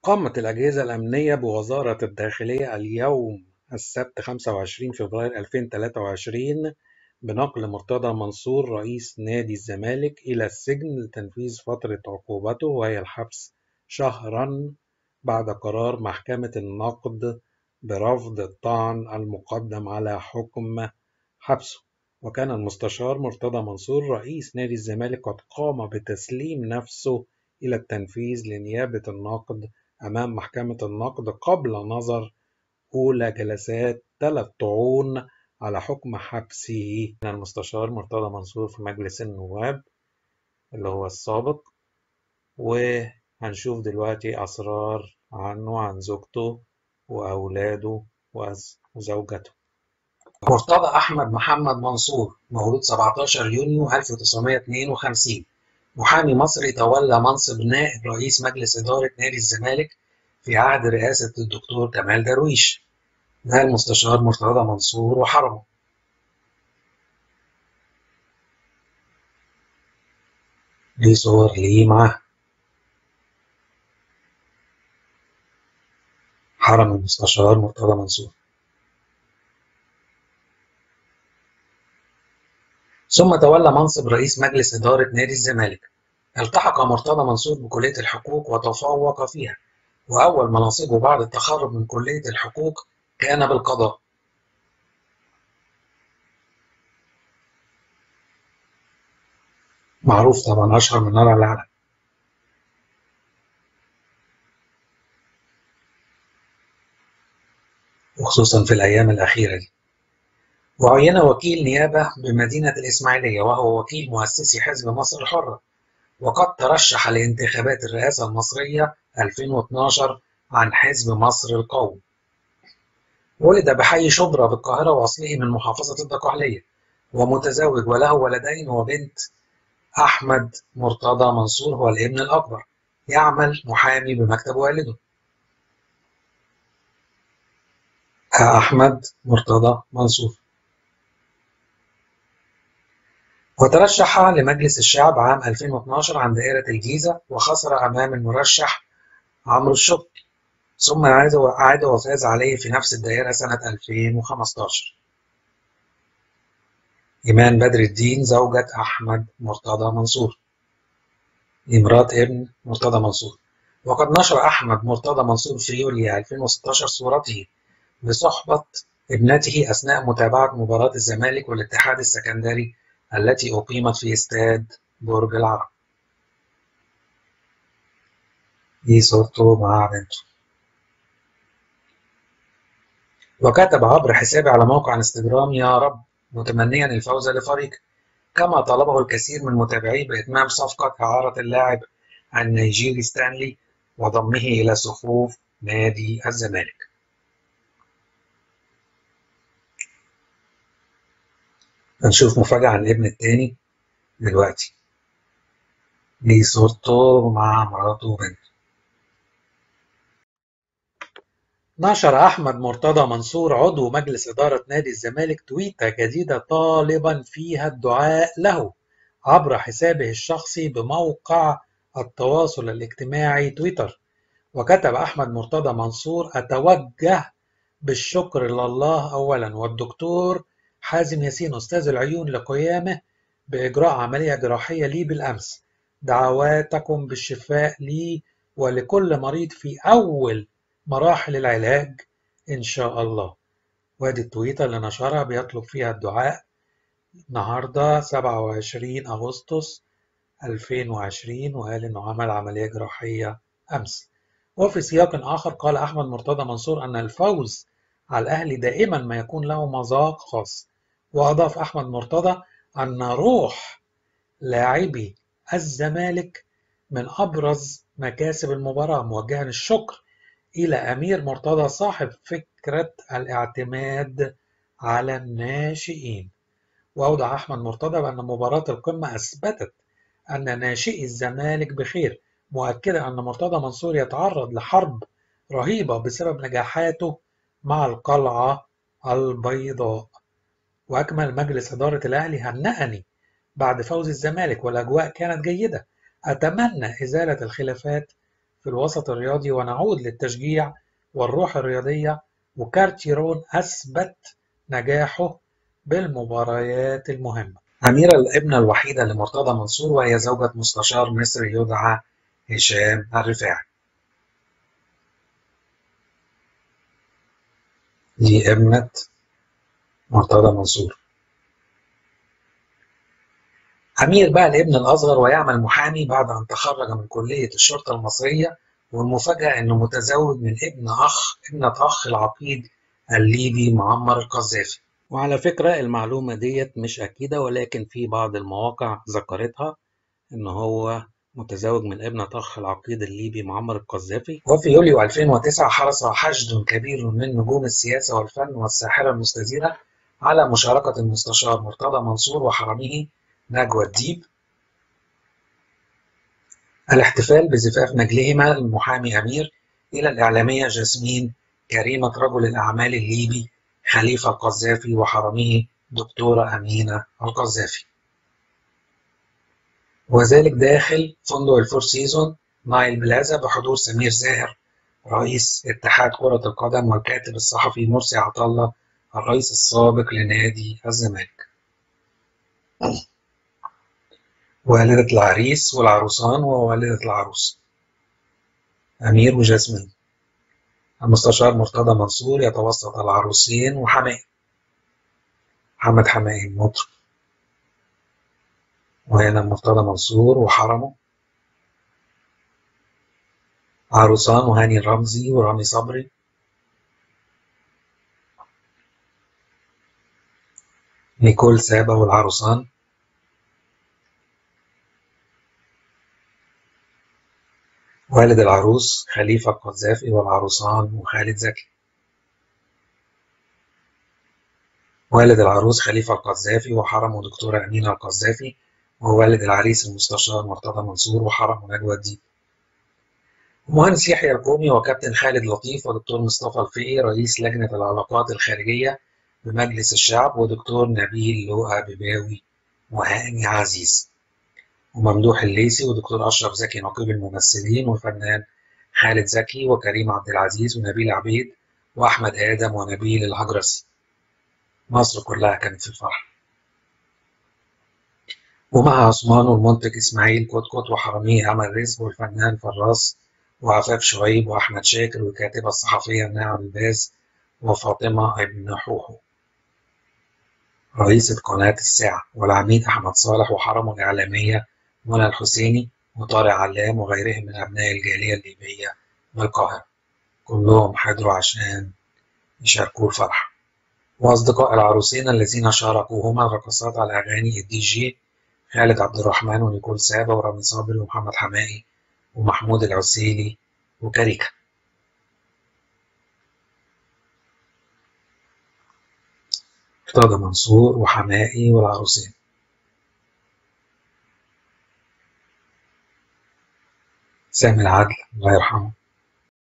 قامت الأجهزة الأمنية بوزارة الداخلية اليوم السبت 25 فبراير 2023 بنقل مرتضى منصور رئيس نادي الزمالك إلى السجن لتنفيذ فترة عقوبته وهي الحبس شهرا بعد قرار محكمة النقد برفض الطعن المقدم على حكم حبسه. وكان المستشار مرتضى منصور رئيس نادي الزمالك قد قام بتسليم نفسه إلى التنفيذ لنيابة النقد أمام محكمة النقد قبل نظر أولى جلسات 3 طعون على حكم حبسه. كان المستشار مرتضى منصور في مجلس النواب اللي هو السابق، وهنشوف دلوقتي أسرار عنه وعن زوجته وأولاده وزوجته. مرتضى أحمد محمد منصور مولود 17 يونيو 1952، محامي مصري تولى منصب نائب رئيس مجلس إدارة نادي الزمالك في عهد رئاسة الدكتور كمال درويش. ده المستشار مرتضى منصور وحرمه. دي صور ليه معاه. حرم المستشار مرتضى منصور. ثم تولى منصب رئيس مجلس إدارة نادي الزمالك. التحق مرتضى منصور بكلية الحقوق وتفوق فيها، وأول مناصبه بعد التخرج من كلية الحقوق كان بالقضاء. معروف طبعا، أشهر من نار على العلم، وخصوصا في الأيام الأخيرة دي. وعين وكيل نيابة بمدينة الإسماعيلية، وهو وكيل مؤسسي حزب مصر الحرة، وقد ترشح لانتخابات الرئاسة المصرية 2012 عن حزب مصر القومي. ولد بحي شبرا بالقاهرة، وأصله من محافظة الدقهلية، ومتزوج وله ولدين وبنت. أحمد مرتضى منصور هو الابن الأكبر، يعمل محامي بمكتب والده. أحمد مرتضى منصور. وترشح لمجلس الشعب عام 2012 عن دائرة الجيزة، وخسر أمام المرشح عمرو الشبكي، ثم عاد وفاز عليه في نفس الدائرة سنة 2015. إيمان بدر الدين زوجة أحمد مرتضى منصور، مرات ابن مرتضى منصور. وقد نشر أحمد مرتضى منصور في يوليو 2016 صورته بصحبة ابنته أثناء متابعة مباراة الزمالك والاتحاد السكندري التي أقيمت في استاد برج العرب. دي صورته مع بنته. وكتب عبر حسابه على موقع انستجرام: يا رب، متمنيا الفوز لفريقه. كما طلبه الكثير من متابعيه بإتمام صفقة إعارة اللاعب النيجيري ستانلي وضمه إلى صفوف نادي الزمالك. هنشوف مفاجأة عن الابن التاني دلوقتي. دي صورته مع مراته وبنته. نشر أحمد مرتضى منصور عضو مجلس إدارة نادي الزمالك تويتة جديدة طالبا فيها الدعاء له عبر حسابه الشخصي بموقع التواصل الاجتماعي تويتر. وكتب أحمد مرتضى منصور: أتوجه بالشكر لله أولا والدكتور حازم ياسين أستاذ العيون لقيامه بإجراء عملية جراحية لي بالأمس. دعواتكم بالشفاء لي ولكل مريض في أول مراحل العلاج إن شاء الله. وادي التويتة اللي نشرها بيطلب فيها الدعاء النهاردة 27 أغسطس 2020، وقال إنه عمل عملية جراحية أمس. وفي سياق آخر قال أحمد مرتضى منصور أن الفوز على الأهلي دائما ما يكون له مذاق خاص. وأضاف أحمد مرتضى أن روح لاعبي الزمالك من أبرز مكاسب المباراة، موجها الشكر إلى أمير مرتضى صاحب فكرة الاعتماد على الناشئين. وأوضح أحمد مرتضى بأن مباراة القمة أثبتت أن ناشئي الزمالك بخير، مؤكدا أن مرتضى منصور يتعرض لحرب رهيبة بسبب نجاحاته مع القلعة البيضاء. وأكمل: مجلس إدارة الأهلي هنأني بعد فوز الزمالك والأجواء كانت جيدة. أتمنى إزالة الخلافات في الوسط الرياضي ونعود للتشجيع والروح الرياضية، وكارتيرون أثبت نجاحه بالمباريات المهمة. أميرة الابنة الوحيدة لمرتضى منصور، وهي زوجة مستشار مصري يدعى هشام الرفاعي. دي ابنة مرتضى منصور. أمير بقى الابن الأصغر ويعمل محامي بعد أن تخرج من كلية الشرطة المصرية، والمفاجأة إنه متزوج من ابنة أخ العقيد الليبي معمر القذافي. وعلى فكرة المعلومة ديت مش أكيدة، ولكن في بعض المواقع ذكرتها إن هو متزوج من ابنة أخ العقيد الليبي معمر القذافي. وفي يوليو 2009 حرص حشد كبير من نجوم السياسة والفن والساحرة المستديرة على مشاركة المستشار مرتضى منصور وحرمه نجوى الديب الاحتفال بزفاف نجلهما المحامي أمير إلى الإعلامية جاسمين كريمة رجل الأعمال الليبي خليفة القذافي وحرمه دكتورة أمينة القذافي، وذلك داخل فندق الفور سيزون نايل بلازا بحضور سمير زاهر رئيس اتحاد كرة القدم والكاتب الصحفي مرسي عطلة الرئيس السابق لنادي الزمالك. والدة العريس والعروسان ووالدة العروس أمير وجاسمين. المستشار مرتضى منصور يتوسط العروسين وحمائي محمد حمائي المطرب، وهنا مرتضى منصور وحرمه عروسان وهاني الرمزي ورامي صبري، نيكول سابا والعروسان، والد العروس خليفة القذافي والعروسان وخالد زكي، والد العروس خليفة القذافي وحرمه دكتورة أمينة القذافي، ووالد العريس المستشار مرتضى منصور وحرمه نجوى الدين. مهندس يحيى الكومي وكابتن خالد لطيف ودكتور مصطفى الفقي رئيس لجنة العلاقات الخارجية بمجلس الشعب، ودكتور نبيل لؤى بباوي وهاني عزيز، وممدوح الليثي ودكتور أشرف زكي نقيب الممثلين، وفنان خالد زكي وكريم عبد العزيز ونبيل عبيد وأحمد آدم ونبيل الهجرسي. مصر كلها كانت في الفرح، ومع عثمان والمنتج إسماعيل كتكوت وحرميه أمل رزق والفنان فراس وعفاف شعيب وأحمد شاكر والكاتبة الصحفية ناعم الباز وفاطمة ابن حوحو رئيسة قناة الساعة، والعميد أحمد صالح وحرمه الإعلامية منى الحسيني وطارق علام وغيرهم من أبناء الجالية الليبية بالقاهرة، كلهم حضروا عشان يشاركوا الفرح. وأصدقاء العروسين الذين شاركوهما الرقصات على أغاني الدي جي خالد عبد الرحمن ونيكول سابا ورامي صابري ومحمد حمائي ومحمود العسيلي وكاريكا. مرتضى منصور وحمائي والعروسين. سامي العدل الله يرحمه.